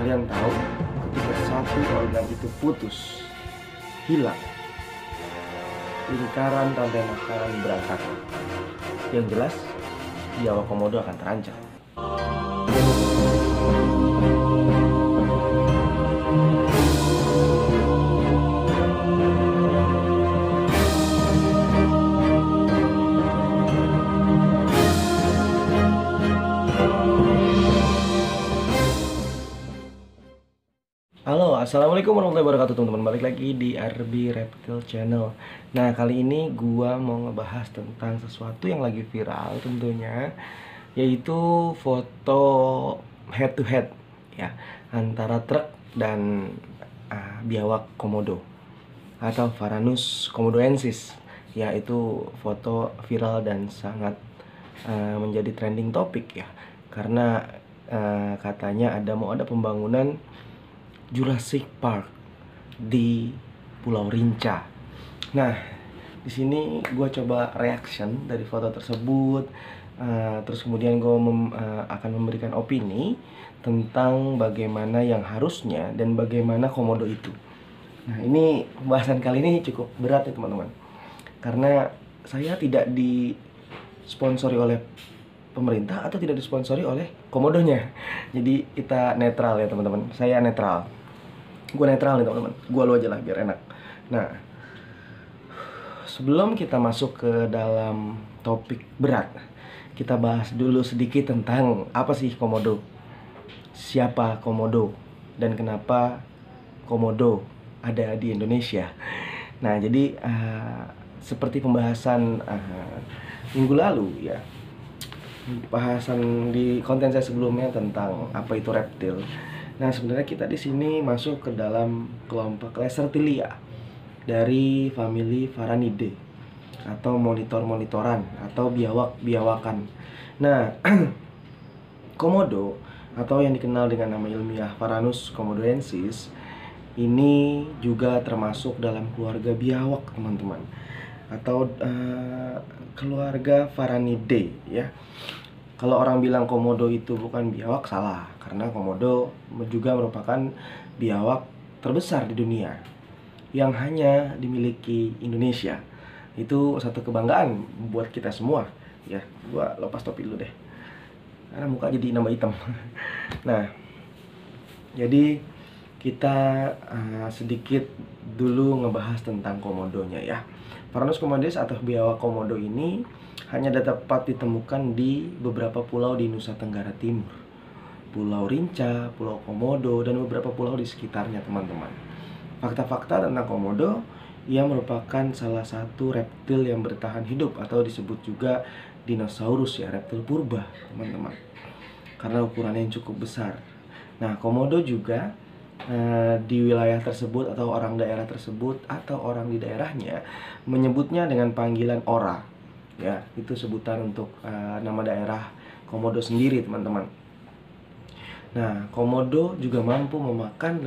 Kalian tahu, ketika satu organ itu putus, hilang, lingkaran rantai makanan berantakan. Yang jelas, nyawa komodo akan terancam. Halo, assalamualaikum warahmatullahi wabarakatuh teman-teman. Balik lagi di RB Reptile Channel. Nah, kali ini gua mau ngebahas tentang sesuatu yang lagi viral tentunya, yaitu foto head to head ya antara truk dan biawak komodo atau Varanus komodoensis. Ya, itu foto viral dan sangat menjadi trending topik ya, karena katanya mau ada pembangunan Jurassic Park di Pulau Rinca. Nah, di sini gue coba reaction dari foto tersebut, terus kemudian gue akan memberikan opini tentang bagaimana yang harusnya dan bagaimana komodo itu. Nah, ini pembahasan kali ini cukup berat ya teman-teman, karena saya tidak disponsori oleh pemerintah atau tidak disponsori oleh komodonya. Jadi kita netral ya teman-teman. Saya netral. Gue netral nih teman-teman. Gue lo aja lah biar enak. Nah, sebelum kita masuk ke dalam topik berat, kita bahas dulu sedikit tentang apa sih komodo, siapa komodo, dan kenapa komodo ada di Indonesia. Nah, jadi seperti pembahasan minggu lalu ya, bahasan di konten saya sebelumnya tentang apa itu reptil. Nah, sebenarnya kita di sini masuk ke dalam kelompok Lacertilia dari famili Varanidae atau monitor-monitoran atau biawak-biawakan. Nah, komodo atau yang dikenal dengan nama ilmiah Varanus komodoensis ini juga termasuk dalam keluarga biawak, teman-teman, atau keluarga Varanidae ya. Kalau orang bilang komodo itu bukan biawak, salah, karena komodo juga merupakan biawak terbesar di dunia yang hanya dimiliki Indonesia. Itu satu kebanggaan buat kita semua ya. Gua lepas topi dulu deh, karena muka jadi nambah hitam. Nah, jadi kita sedikit dulu ngebahas tentang komodonya ya. Varanus komodoensis atau biawak komodo ini hanya dapat ditemukan di beberapa pulau di Nusa Tenggara Timur, Pulau Rinca, Pulau Komodo, dan beberapa pulau di sekitarnya, teman-teman. Fakta-fakta tentang komodo, ia merupakan salah satu reptil yang bertahan hidup atau disebut juga dinosaurus ya, reptil purba, teman-teman, karena ukurannya yang cukup besar. Nah, komodo juga di wilayah tersebut atau orang daerah tersebut atau orang di daerahnya menyebutnya dengan panggilan ora ya, itu sebutan untuk nama daerah komodo sendiri, teman-teman. Nah, komodo juga mampu memakan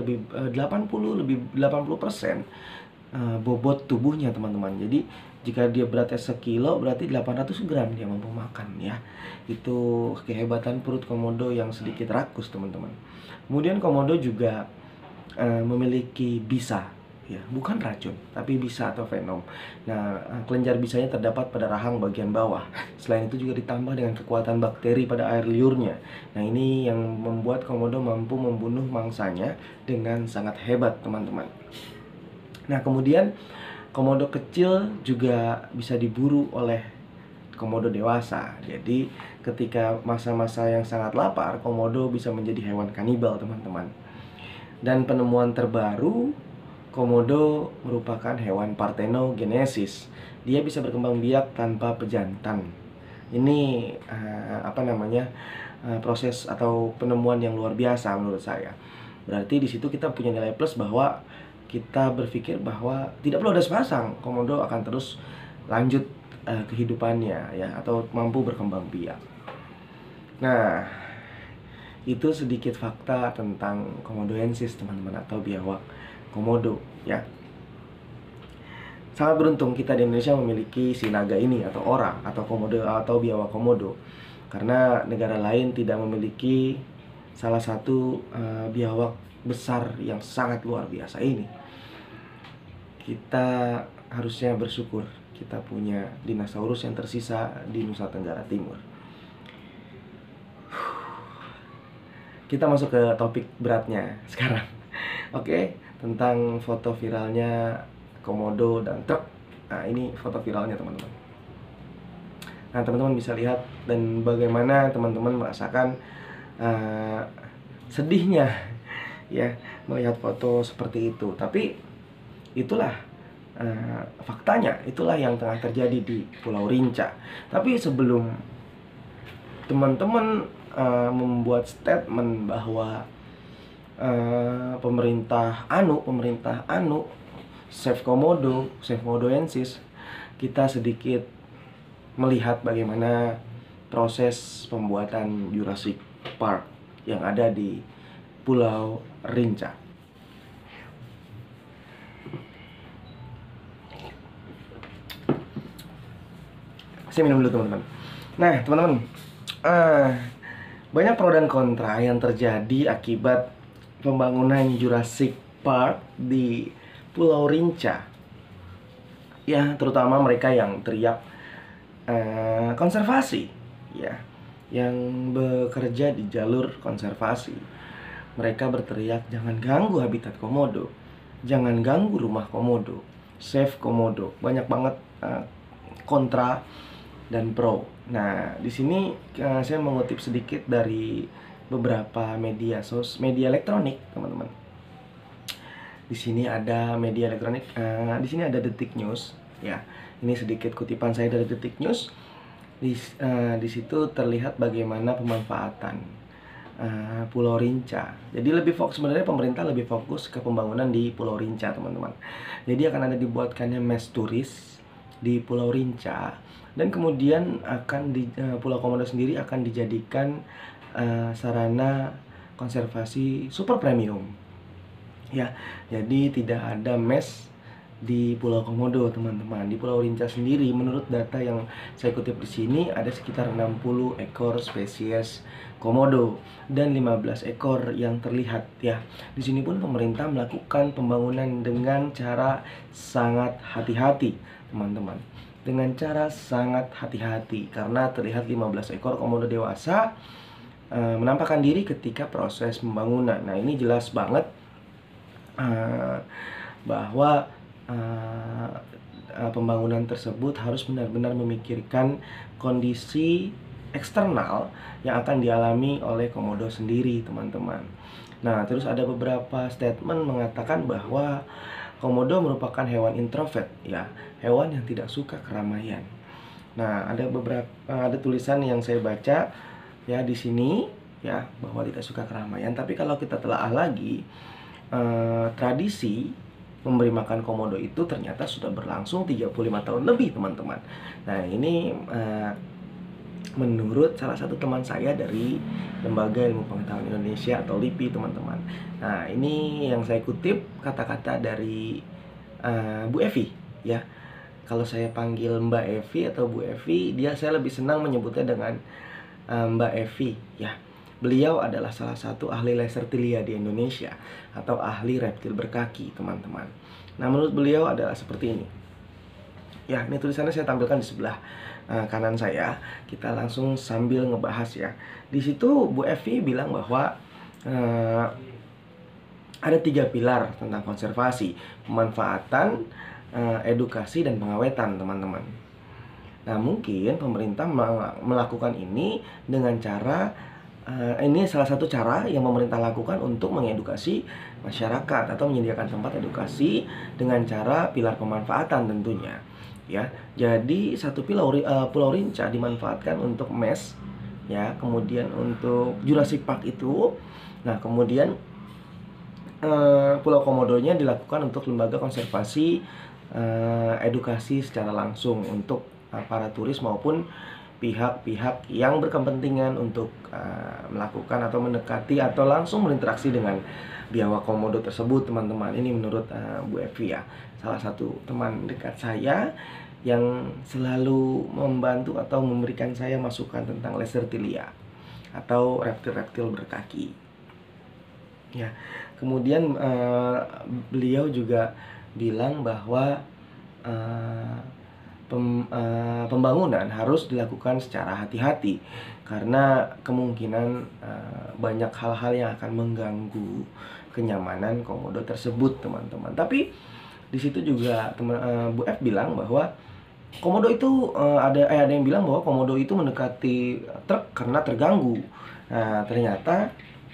80% bobot tubuhnya, teman-teman. Jadi jika dia beratnya sekilo, berarti 800 gram dia mampu makan ya. Itu kehebatan perut komodo yang sedikit rakus, teman-teman. Kemudian komodo juga memiliki bisa ya, bukan racun tapi bisa atau venom. Nah, kelenjar bisanya terdapat pada rahang bagian bawah. Selain itu juga ditambah dengan kekuatan bakteri pada air liurnya. Nah, ini yang membuat komodo mampu membunuh mangsanya dengan sangat hebat, teman-teman. Nah, kemudian komodo kecil juga bisa diburu oleh komodo dewasa. Jadi ketika masa-masa yang sangat lapar, komodo bisa menjadi hewan kanibal, teman-teman. Dan penemuan terbaru, komodo merupakan hewan parthenogenesis. Dia bisa berkembang biak tanpa pejantan. Ini proses atau penemuan yang luar biasa menurut saya. Berarti di situ kita punya nilai plus bahwa kita berpikir bahwa tidak perlu ada sepasang, komodo akan terus lanjut kehidupannya ya, atau mampu berkembang biak. Nah, itu sedikit fakta tentang komodoensis, teman-teman, atau biawak komodo ya. Sangat beruntung kita di Indonesia memiliki si naga ini atau ora atau komodo atau biawak komodo, karena negara lain tidak memiliki salah satu biawak besar yang sangat luar biasa ini. Kita harusnya bersyukur kita punya dinosaurus yang tersisa di Nusa Tenggara Timur. Kita masuk ke topik beratnya sekarang. Oke, tentang foto viralnya komodo dan truk. Nah, ini foto viralnya, teman-teman. Nah, teman-teman bisa lihat dan bagaimana teman-teman merasakan sedihnya ya melihat foto seperti itu. Tapi itulah faktanya, itulah yang tengah terjadi di Pulau Rinca. Tapi sebelum teman-teman membuat statement bahwa pemerintah anu save komodo, save komodoensis, kita sedikit melihat bagaimana proses pembuatan Jurassic Park yang ada di Pulau Rinca. Saya minum dulu, teman-teman. Nah, teman-teman, banyak pro dan kontra yang terjadi akibat pembangunan Jurassic Park di Pulau Rinca. Ya, terutama mereka yang teriak konservasi, ya, yang bekerja di jalur konservasi. Mereka berteriak, jangan ganggu habitat komodo, jangan ganggu rumah komodo, save komodo. Banyak banget kontra dan pro. Nah, di sini saya mengutip sedikit dari beberapa media elektronik, teman-teman. Di sini ada media elektronik, di sini ada Detik News, ya. Ini sedikit kutipan saya dari Detik News. Di situ terlihat bagaimana pemanfaatan Pulau Rinca. Jadi sebenarnya pemerintah lebih fokus ke pembangunan di Pulau Rinca, teman-teman. Jadi akan ada dibuatkannya mes turis di Pulau Rinca, dan kemudian Pulau Komodo sendiri akan dijadikan sarana konservasi super premium. Ya, jadi tidak ada mes di Pulau Komodo, teman-teman. Di Pulau Rinca sendiri, menurut data yang saya kutip di sini, ada sekitar 60 ekor spesies komodo dan 15 ekor yang terlihat, ya. Di sini pun pemerintah melakukan pembangunan dengan cara sangat hati-hati, teman-teman. Dengan cara sangat hati-hati karena terlihat 15 ekor komodo dewasa menampakkan diri ketika proses pembangunan. Nah, ini jelas banget bahwa pembangunan tersebut harus benar-benar memikirkan kondisi eksternal yang akan dialami oleh komodo sendiri, teman-teman. Nah, terus ada beberapa statement mengatakan bahwa komodo merupakan hewan introvert, ya, hewan yang tidak suka keramaian. Nah, ada tulisan yang saya baca, ya, di sini, ya, bahwa tidak suka keramaian. Tapi kalau kita telaah lagi, tradisi memberi makan komodo itu ternyata sudah berlangsung 35 tahun lebih, teman-teman. Nah, ini menurut salah satu teman saya dari Lembaga Ilmu Pengetahuan Indonesia atau LIPI, teman-teman. Nah, ini yang saya kutip kata-kata dari Bu Evi, ya. Kalau saya panggil Mbak Evi atau Bu Evi, saya lebih senang menyebutnya dengan Mbak Evi, ya. Beliau adalah salah satu ahli Lacertilia di Indonesia atau ahli reptil berkaki, teman-teman. Nah, menurut beliau adalah seperti ini. Ya, ini tulisannya saya tampilkan di sebelah kanan saya. Kita langsung sambil ngebahas, ya. Di situ Bu Evi bilang bahwa ada 3 pilar tentang konservasi: pemanfaatan, edukasi, dan pengawetan, teman-teman. Nah, mungkin pemerintah melakukan ini dengan cara ini salah satu cara yang pemerintah lakukan untuk mengedukasi masyarakat atau menyediakan tempat edukasi dengan cara pilar pemanfaatan tentunya, ya. Jadi satu Pulau Rinca dimanfaatkan untuk mes, ya, kemudian untuk Jurassic Park itu. Nah, kemudian Pulau Komodonya dilakukan untuk lembaga konservasi, edukasi secara langsung untuk para turis maupun pihak-pihak yang berkepentingan untuk melakukan atau mendekati atau langsung berinteraksi dengan biawak komodo tersebut, teman-teman. Ini menurut Bu Evi, ya, salah satu teman dekat saya yang selalu membantu atau memberikan saya masukan tentang Lacertilia atau reptil-reptil berkaki. Ya, kemudian beliau juga bilang bahwa eh, pembangunan harus dilakukan secara hati-hati karena kemungkinan banyak hal-hal yang akan mengganggu kenyamanan komodo tersebut, teman-teman. Tapi di situ juga Bu F bilang bahwa komodo itu ada yang bilang bahwa komodo itu mendekati truk karena terganggu. Nah, ternyata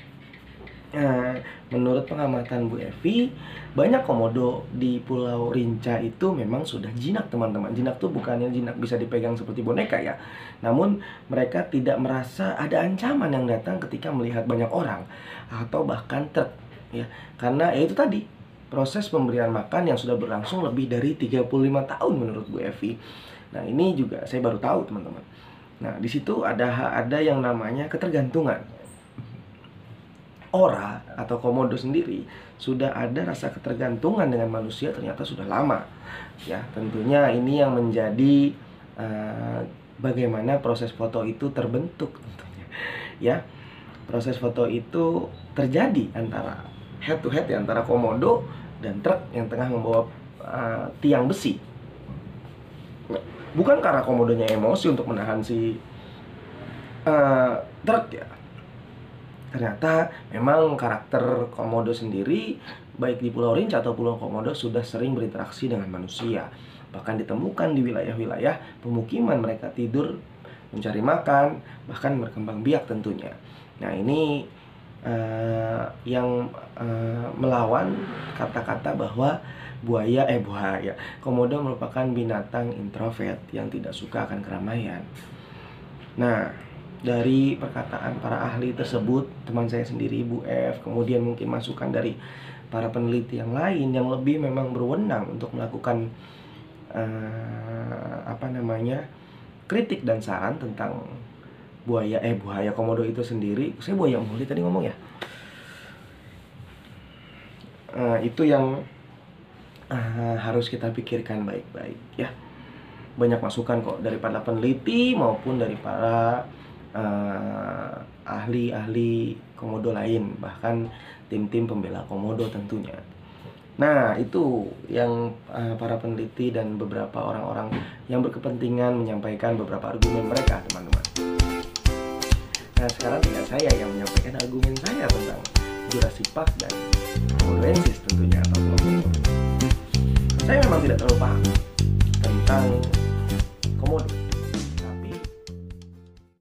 menurut pengamatan Bu Evi, banyak komodo di Pulau Rinca itu memang sudah jinak, teman-teman. Jinak tuh bukannya jinak bisa dipegang seperti boneka ya. Namun mereka tidak merasa ada ancaman yang datang ketika melihat banyak orang atau bahkan truk ya. Karena ya itu tadi, proses pemberian makan yang sudah berlangsung lebih dari 35 tahun menurut Bu Evi. Nah, ini juga saya baru tahu, teman-teman. Nah, di situ ada yang namanya ketergantungan. Ora atau komodo sendiri sudah ada rasa ketergantungan dengan manusia ternyata sudah lama. Ya, tentunya ini yang menjadi bagaimana proses foto itu terbentuk tentunya. Ya, proses foto itu terjadi antara head to head ya, antara komodo dan truk yang tengah membawa tiang besi. Bukan karena komodonya emosi untuk menahan si truk ya. Ternyata memang karakter komodo sendiri baik di Pulau Rinca atau Pulau Komodo sudah sering berinteraksi dengan manusia. Bahkan ditemukan di wilayah-wilayah pemukiman mereka tidur, mencari makan, bahkan berkembang biak tentunya. Nah, ini yang melawan kata-kata bahwa buaya komodo merupakan binatang introvert yang tidak suka akan keramaian. Nah, dari perkataan para ahli tersebut, teman saya sendiri Bu F, kemudian mungkin masukan dari para peneliti yang lain yang lebih memang berwenang untuk melakukan kritik dan saran tentang buaya komodo itu sendiri. Saya buaya mulu tadi ngomong ya. Itu yang harus kita pikirkan baik-baik ya. Banyak masukan kok dari para peneliti maupun dari para ahli-ahli komodo lain, bahkan tim-tim pembela komodo tentunya. Nah, itu yang para peneliti dan beberapa orang-orang yang berkepentingan menyampaikan beberapa argumen mereka, teman-teman. Nah, sekarang tinggal saya yang menyampaikan argumen saya tentang Jurassic Park dan Komodoensis tentunya atau Pulau Komodo. Saya memang tidak terlalu paham tentang